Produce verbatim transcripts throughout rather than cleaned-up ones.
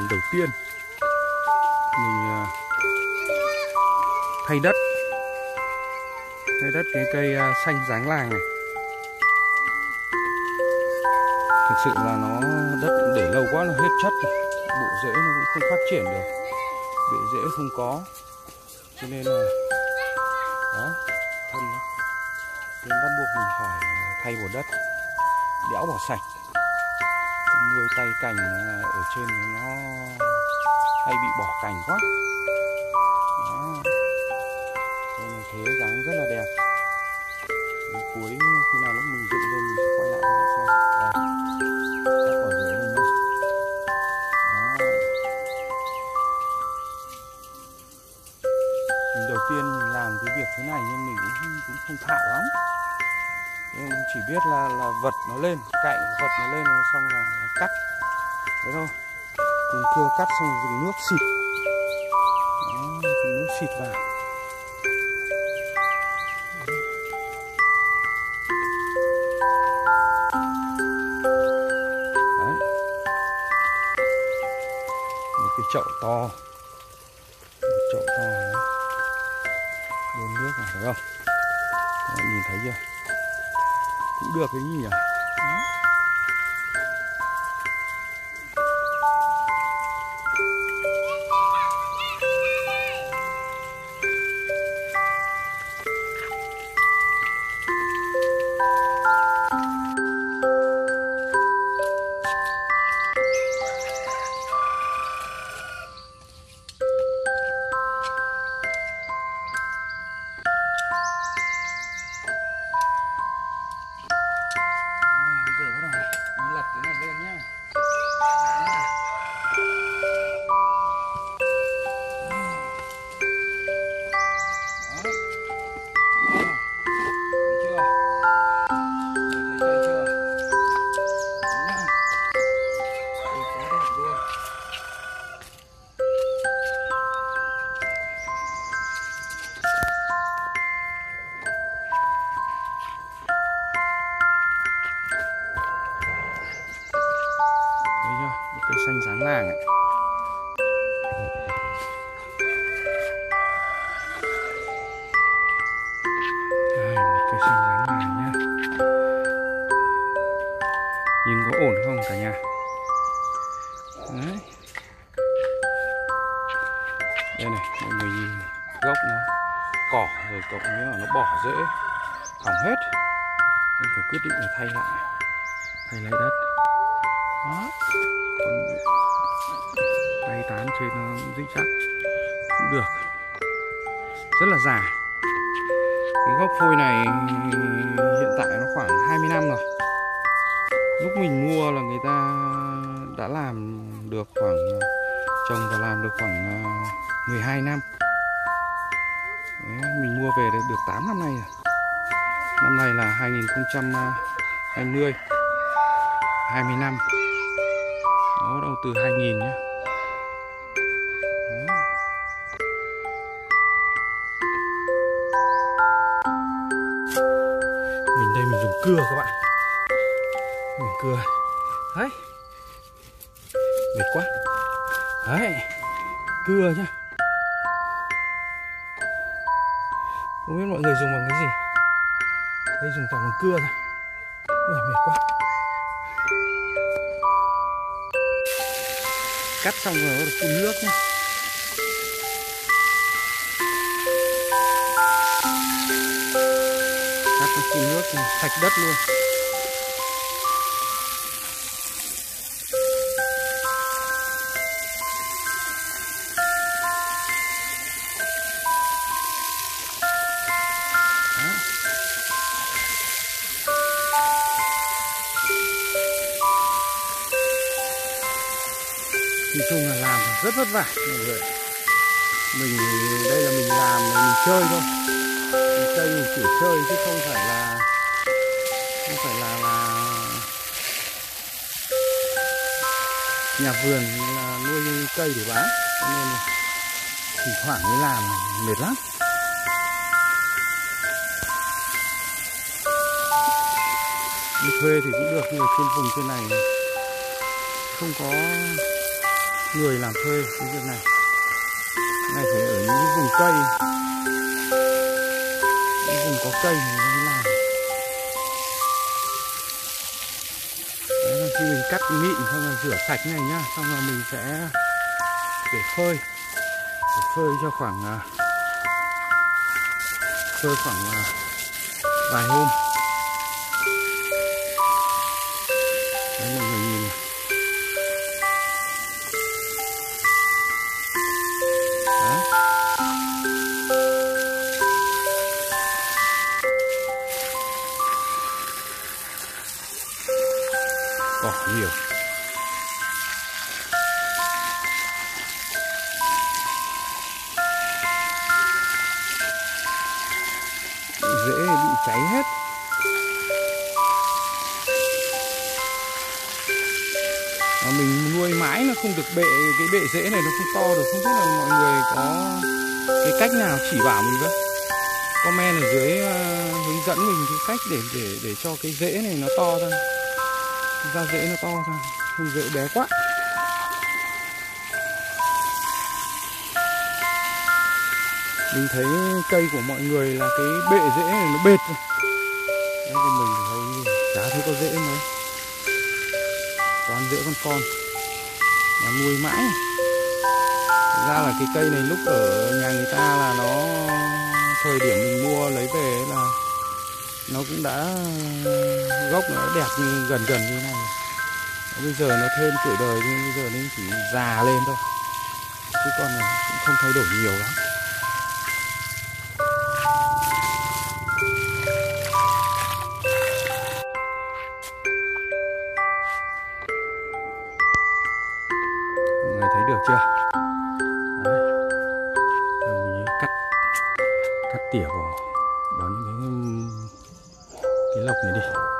lần đầu tiên mình thay đất, thay đất cái cây xanh dáng làng này. Thực sự là nó đất để lâu quá nó hết chất rồi, bộ rễ nó cũng không phát triển được, bệ rễ không có, cho nên là đó, thân đó. Nên bắt buộc mình phải thay bột đất, đẽo bỏ sạch. Nuôi tay cành ở trên nó hay bị bỏ cành quá. Đó. Nên thế dáng rất là đẹp. Đến cuối khi nào lúc mình dựng lên mình sẽ quay lại cho các bạn xem. Đây, cắt bỏ rễ luôn nhá. Đó. Mình đầu tiên mình làm cái việc thế này nhưng mình cũng, cũng không thạo lắm. Nên chỉ biết là là vật nó lên, cạy vật nó lên xong là, là cắt. Thế thôi. Dùng cưa cắt xong rồi dùng nước xịt. Đó, dùng nước xịt vào. Đấy. Một cái chậu to. Một chậu to đấy. Bơm nước này thấy không? Các bạn nhìn thấy chưa? Cũng được cái gì nhỉ? Đó. Xanh dáng làng ấy. Đây, một cây xanh dáng làng nhá. Nhìn có ổn không cả nhà? Đấy. Đây này, mọi người nhìn gốc nó cỏ rồi cộng với là nó bỏ rễ hỏng hết. Nên phải quyết định là thay lại, thay lại đất. Đó. Còn tay tán trên nó dích chắc cũng được, rất là già. Cái gốc phôi này hiện tại nó khoảng hai mươi năm rồi. Lúc mình mua là người ta đã làm được khoảng, trồng và làm được khoảng mười hai năm. Đấy, mình mua về được tám năm nay rồi. Năm nay là hai nghìn không trăm hai mươi, hai mươi năm. Nó đầu từ hai nghìn nhé. Đó. Mình đây mình dùng cưa các bạn. Mình cưa. Đấy. Mệt quá. Đấy. Cưa nhá. Không biết mọi người dùng bằng cái gì. Đây dùng toàn bằng cưa thôi. Ui, mệt quá. Cắt xong rồi nó phun nước nhá. Cắt nó phun nước sạch đất luôn. Đó. Nói chung là làm rất vất vả mọi người. Mình đây là mình làm mình chơi thôi. Mình chơi mình chỉ chơi chứ không phải là không phải là là nhà vườn là nuôi cây để bán, cho nên là thỉnh thoảng mới làm mệt lắm. Đi thuê thì cũng được nhưng mà trên vùng trên này không có người làm thuê cái việc này. Cái này phải ở những cái vùng cây, những vùng có cây thì mới làm. Đấy là khi mình cắt mịn xong rồi rửa sạch này nhá, xong rồi mình sẽ để phơi, để phơi cho khoảng phơi khoảng vài hôm. Đấy, mọi người nhìn này. Đó. Cỏ nhiều. Rễ bị cháy hết. Mà mình nuôi mãi nó không được bệ, cái bệ rễ này nó không to được. Không biết là mọi người có cái cách nào chỉ bảo mình với. Comment ở dưới uh, hướng dẫn mình cái cách để để để cho cái rễ này nó to ra, ra rễ nó to ra, không rễ bé quá. Mình thấy cây của mọi người là cái bệ rễ này nó bệt rồi. Đấy, của mình thì hầu như chả thấy có rễ mấy, toàn rễ con con mà nuôi mãi. Thực ra là cái cây này lúc ở nhà người ta là nó thời điểm mình mua lấy về là nó cũng đã gốc nó đã đẹp như gần gần như thế này. Bây giờ nó thêm tuổi đời nhưng bây giờ nó chỉ già lên thôi, chứ con này cũng không thay đổi nhiều lắm. Mọi người thấy được chưa? Đấy. Rồi mình cắt cắt tỉa vào vào những cái cái lộc này đi.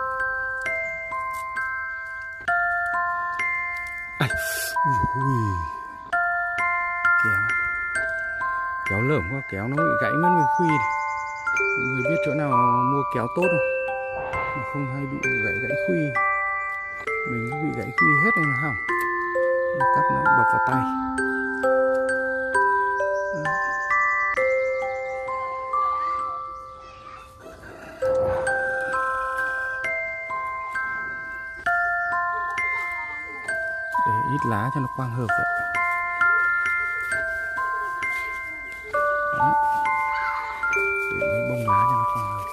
Ai, ui, ui. Kéo kéo lởm quá, kéo nó bị gãy mất mình khuy này. Mọi người biết chỗ nào mua kéo tốt không? Mà không hay bị gãy gãy khuy. Mình cũng bị gãy khuy hết nên là hỏng. Cắt nó bập vào tay. Để ít lá cho nó quang hợp vậy. Đấy. Để mấy bông lá cho nó quang hợp.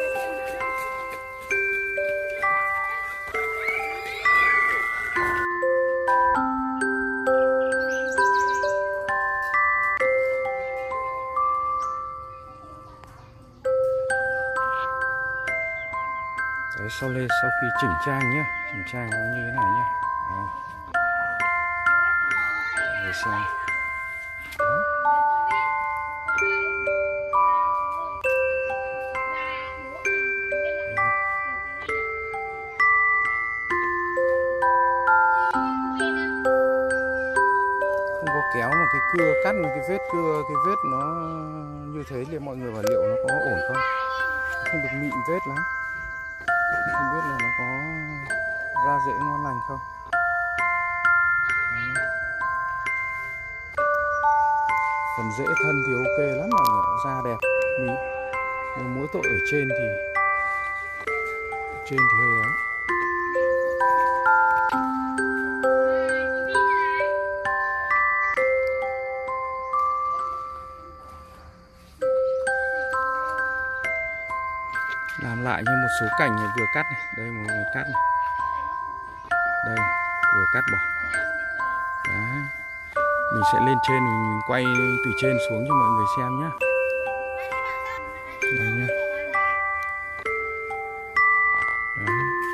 Đấy, sau lên sau khi chỉnh trang nhé, chỉnh trang nó như thế này nhé. Đó. Để xem. Đó. Không có kéo mà cái cưa cắt một cái vết cưa, cái vết nó như thế thì mọi người bảo liệu nó có ổn không? Không được mịn vết lắm. Không biết là nó có ra rễ ngon lành không. Đấy. Phần rễ thân thì ok lắm mọi người, da đẹp mịn. Nhưng mỗi tội ở trên thì ở trên thì hơi ấy. Làm lại như một số cảnh này vừa cắt này, đây một người cắt này, đây vừa cắt bỏ. Đấy. Mình sẽ lên trên, mình, mình quay từ trên xuống cho mọi người xem nhé. Đây nhá. Đấy.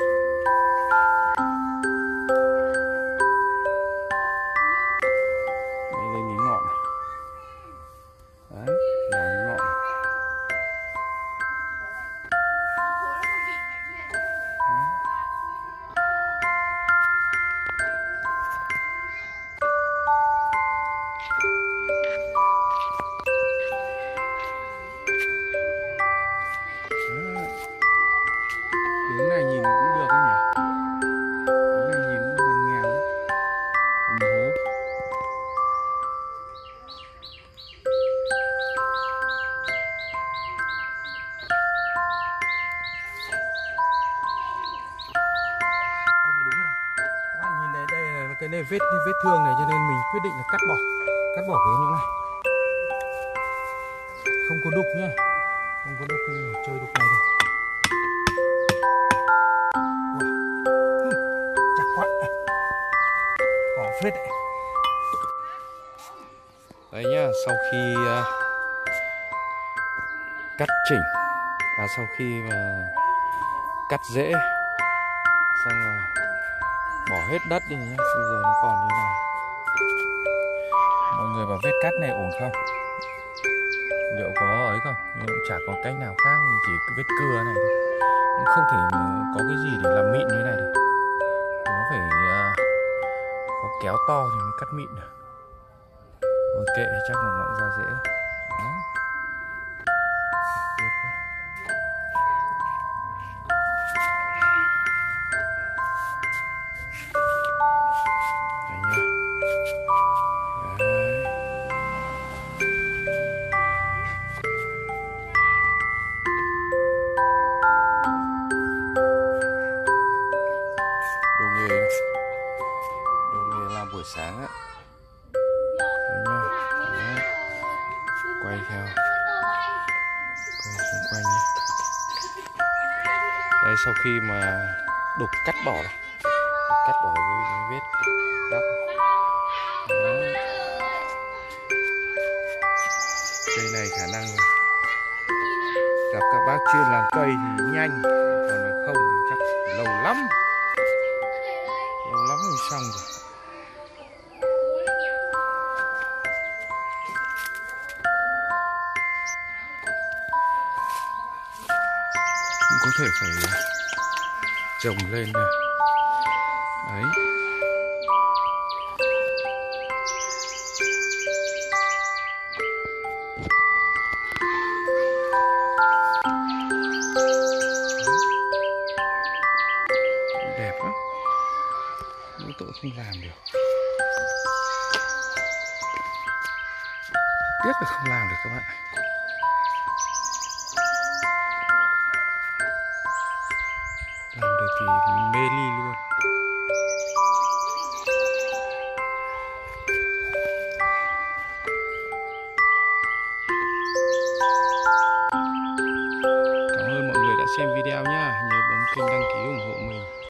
Đây lên cái ngọn này. Đấy, là cái ngọn này. cái vết cái vết thương này cho nên mình quyết định là cắt bỏ cắt bỏ cái chỗ này. Không có đục nhá, không có đục nhưng mà chơi đục này đâu. Chắc quá, bỏ phết đấy. Đấy nhá, sau khi uh, cắt chỉnh, à sau khi mà cắt rễ xong rồi bỏ hết đất đi nhá, bây giờ nó còn như này. Mọi người bảo vết cắt này ổn không? Liệu có ấy không? Nhưng cũng chả có cách nào khác, chỉ cái vết cưa này thôi. Cũng không thể có cái gì để làm mịn như thế này được. Nó phải uh, có kéo to thì mới cắt mịn được. Thôi kệ, chắc là nó cũng ra dễ. Đó. Đấy nhá. Đấy. Đồ nghề này. Đồ nghề làm buổi sáng á. Đấy nhá. Đó. Quay theo, quay xung quanh nhé. Đây, sau khi mà đục cắt bỏ này, đục cắt bỏ với cái vết tóc. Đó. Cây này khả năng là gặp các bác chuyên làm cây thì nhanh, còn là không thì chắc lâu lắm, lâu lắm mới xong rồi. Có thể phải trồng lên này. Đấy. Đẹp lắm. Mỗi tội không làm được. Tiếc là không làm được các bạn. Làm được thì mê ly luôn. Cảm ơn mọi người đã xem video nhá. Nhớ bấm kênh đăng ký ủng hộ mình.